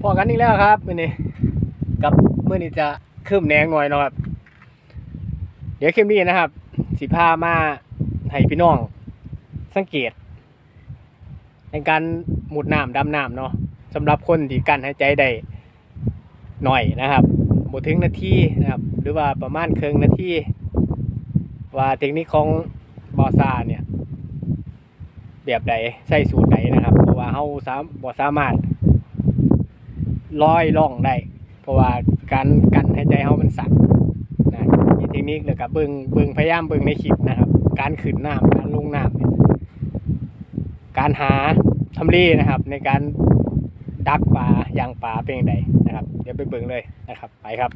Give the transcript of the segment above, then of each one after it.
พอกันอีกแล้วครับมื้อนี้กับมื้อนี้จะคืบแหนงหน่อยเนาะครับเดี๋ยวคลิปนี้นะครับสิพามาให้พี่น้องสังเกตในการหมุดน้ำดำน้ำเนาะสำหรับคนที่กั้นหายใจได้หน่อยนะครับบ่ถึงนาทีนะครับหรือว่าประมาณครึ่งนาทีว่าเทคนิคของบอซ่าเนี่ยแบบใดใส่สูตรใดนะครับเพราะว่าเฮาบ่สามารถลอยล่องได้เพราะว่าการกั้นหายใจเฮามันสั่นนะมีเทคนิคแล้วก็เบิ่งพยายามเบิ่งในคลิปนะครับการขึ้นน้ำการลงน้ำการหาทำเลนะครับในการดักปลาย่างปลาเป็นยังไงนะครับเดี๋ยวไปเบิ่งเลยนะครับไปครับ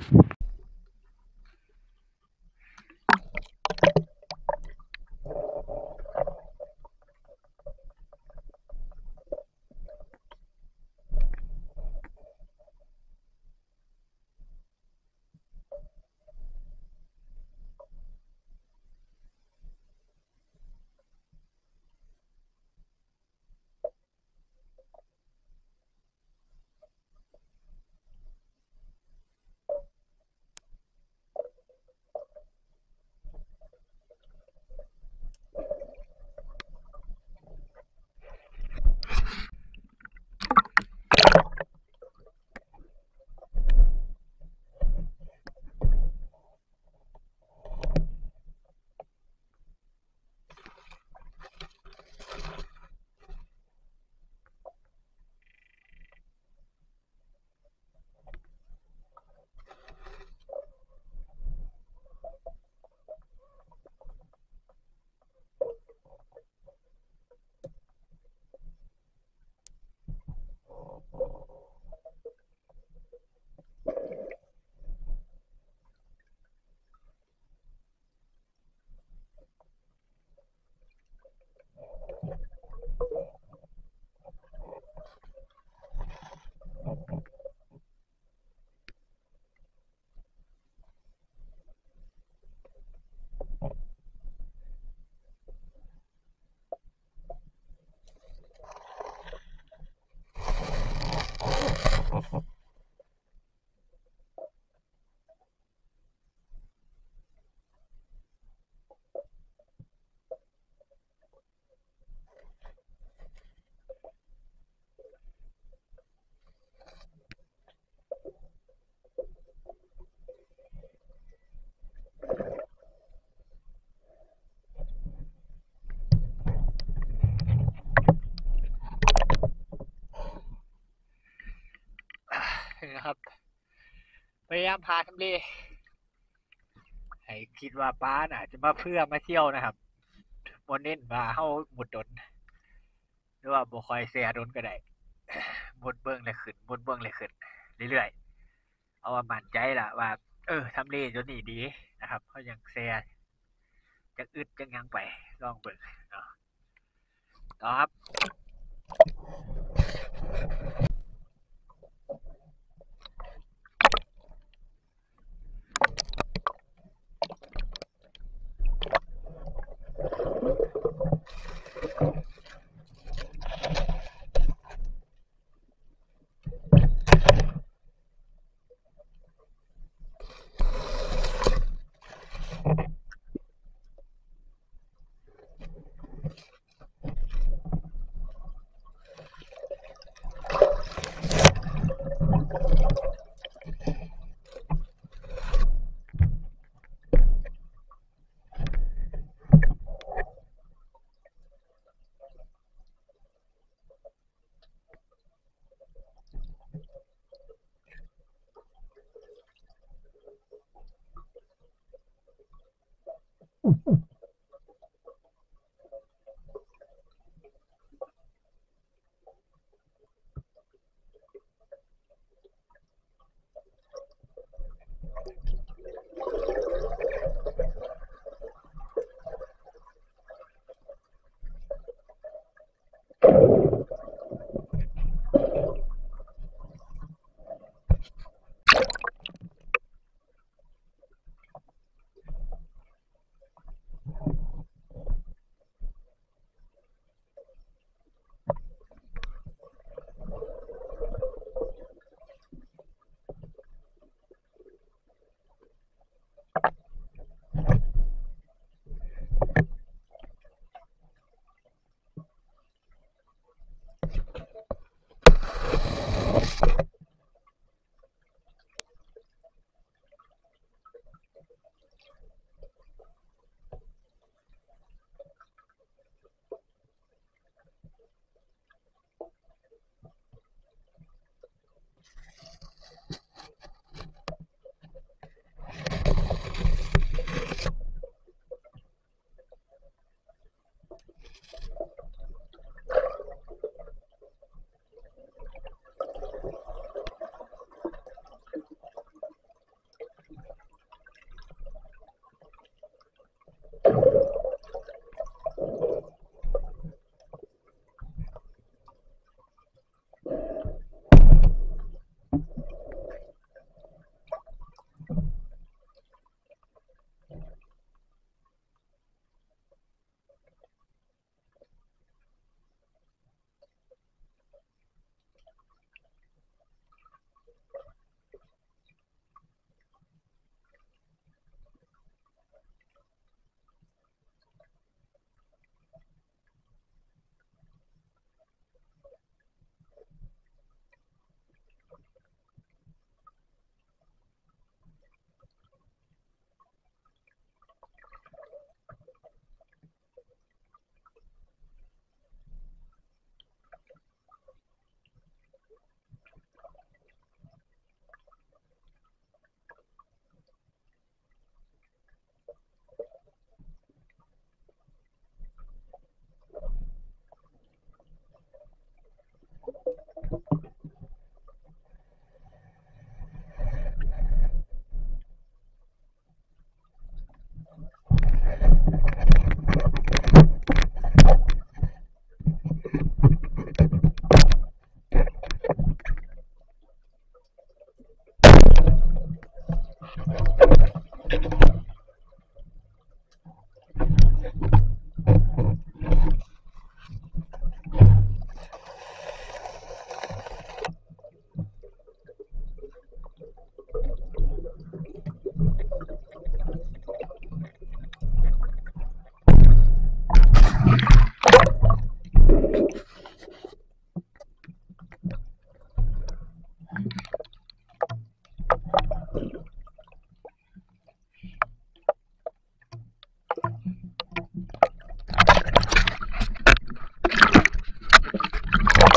นะครับพยายามพาทำเลให้คิดว่าป้าน่ะจะมาเพื่อมาเที่ยวนะครับบ่เน้นว่าเฮาหมุดดนหรือว่าบ่ค่อยแซ่ดนก็ได้หมุดเบิ่งเลยขึ้นหมุดเบิ่งเลยขึ้นเรื่อยๆเอาว่ามั่นใจล่ะว่าทำเลจุดนี้ดีนะครับเฮายังแซ่จักอึดจักหยังไปลองเบิ่งเนาะต่อครับ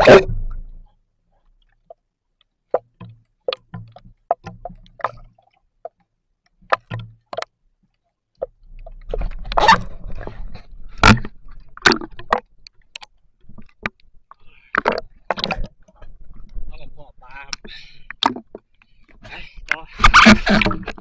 เอากับพ่อปลาครับไปต่อ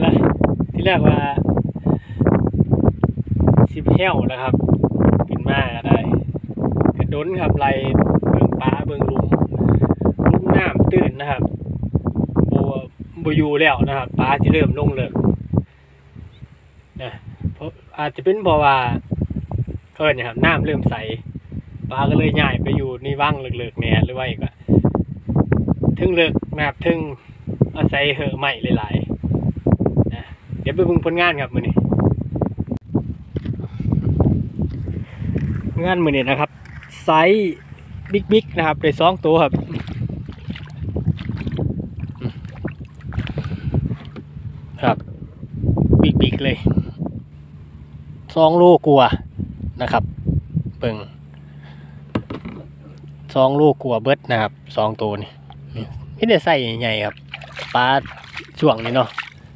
ละที่แรกว่า10 แห้วนะครับขึ้นมาได้กระโดนครับไหลเบิ่งปลาเบิ่งลุ่มน้ำตื้นนะครับโบอยู่แล้วนะครับปลาจะเริ่มลงเลิกนะเพราะอาจจะเป็นเพราะว่าเกิดนะครับน้ำเริ่มใสปลาก็เลยย้ายไปอยู่ในว่างเลิกๆแหน่หรือว่าอีกว่าทึ่งเลิกนะครับทึ่งอาศัยเหอะใหม่หลายๆนะเดี๋ยวไปเบิ่งผลงานครับมื้อนี้งานมื้อนี้นะครับไซส์บิ๊กๆนะครับได้2 ตัวครับครับบิ๊กเลย2 โลกว่านะครับเบิ่ง2 โลกว่าเบิดนะครับ2 ตัวนี่ไม่ได้ใส่ใหญ่ๆครับปลาช่วงนี้เนาะ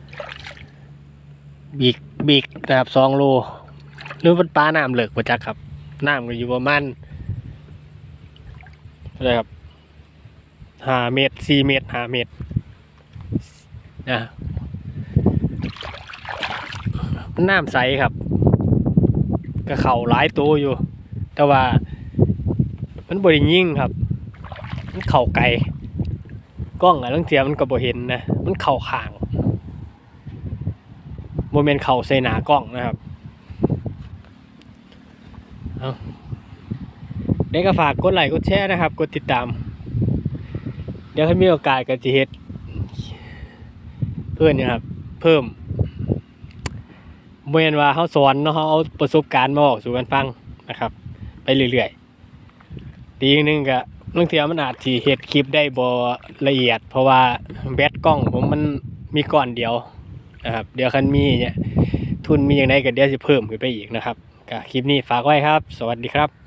บิ๊กนะครับ2 โลหรือเป็นปลาน้ำเหลือกมาจักครับน้ำก็อยู่ประมาณอะไรครับ5 เมตร 4 เมตร 5 เมตรนะน้ำใสครับกระเข่าหลายตัวอยู่แต่ว่ามันบริยิ่งครับมันเข่าไกลกล้องอะลังเทียมันก็บ่เห็นนะมันเข่าข่างโมเมนต์เข่าใส่หนากล้องนะครับเอาเดี๋ยวก็ฝากกดไลค์กดแชร์นะครับกดติดตามเดี๋ยวถ้ามีโอกาสก็จะเฮ็ดเพิ่มนะครับเพิ่มเมื่อว่าเขาสอนเนาะเขาเอาประสบการณ์มาบอกสู่กันฟังนะครับไปเรื่อยๆตีนึงก็บางทีมันอาจที่เฮ็ดคลิปได้บ่ละเอียดเพราะว่าแบตกล้องผมมันมีก้อนเดียวนะครับเดี๋ยวคันมีเนี่ยทุนมีอย่างไรก็เดี๋ยวจะเพิ่มขึ้นไปอีกนะครับก็คลิปนี้ฝากไว้ครับสวัสดีครับ